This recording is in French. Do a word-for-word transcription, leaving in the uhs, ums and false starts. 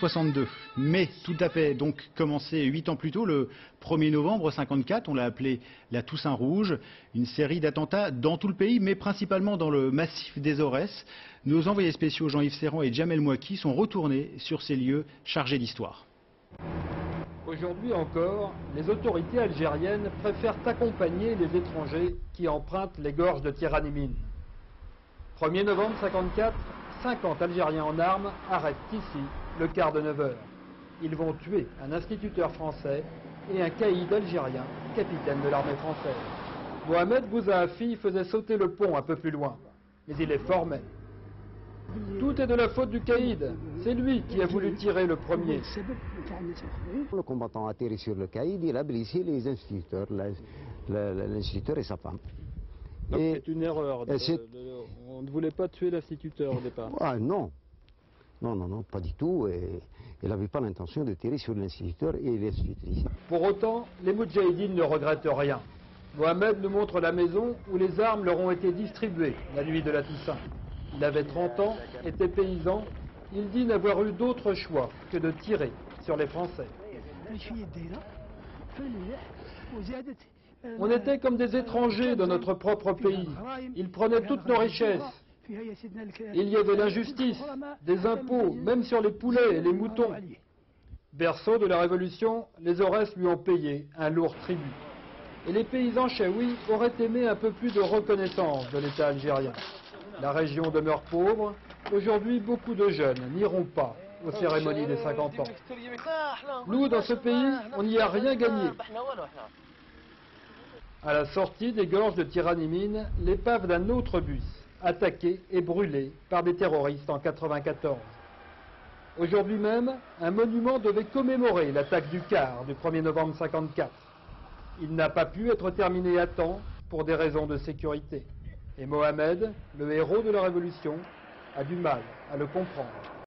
soixante-deux. Mais tout à fait donc commencé huit ans plus tôt, le premier novembre cinquante-quatre, on l'a appelé la Toussaint Rouge, une série d'attentats dans tout le pays, mais principalement dans le massif des Aurès. Nos envoyés spéciaux Jean-Yves Serrand et Djamel Mouaki sont retournés sur ces lieux chargés d'histoire. Aujourd'hui encore, les autorités algériennes préfèrent accompagner les étrangers qui empruntent les gorges de Tiranimine. premier novembre cinquante-quatre, cinquante Algériens en armes arrêtent ici le quart de neuf heures. Ils vont tuer un instituteur français et un caïd algérien, capitaine de l'armée française. Mohamed Bouzaafi faisait sauter le pont un peu plus loin, mais il est formel. Tout est de la faute du caïd. C'est lui qui a voulu tirer le premier. Le combattant a atterri sur le caïd, il a blessé les instituteurs, l'instituteur et sa femme. Donc c'est une erreur. De, de, on ne voulait pas tuer l'instituteur au départ. Ah non. Non, non, non, pas du tout. Et il n'avait pas l'intention de tirer sur l'instituteur et l'institutrice. Pour autant, les Moudjahidines ne regrettent rien. Mohamed nous montre la maison où les armes leur ont été distribuées la nuit de la Toussaint. Il avait trente ans, était paysan. Il dit n'avoir eu d'autre choix que de tirer sur les Français. On était comme des étrangers dans notre propre pays. Ils prenaient toutes nos richesses. Il y avait l'injustice, des impôts, même sur les poulets et les moutons. Berceau de la Révolution, les Aurès lui ont payé un lourd tribut. Et les paysans chaouis auraient aimé un peu plus de reconnaissance de l'État algérien. La région demeure pauvre. Aujourd'hui, beaucoup de jeunes n'iront pas aux cérémonies des cinquante ans. Nous, dans ce pays, on n'y a rien gagné. À la sortie des gorges de Tiranimine, l'épave d'un autre bus, attaqué et brûlé par des terroristes en quatre-vingt-quatorze. Aujourd'hui même, un monument devait commémorer l'attaque du car du premier novembre cinquante-quatre. Il n'a pas pu être terminé à temps pour des raisons de sécurité. Et Mohamed, le héros de la Révolution, a du mal à le comprendre.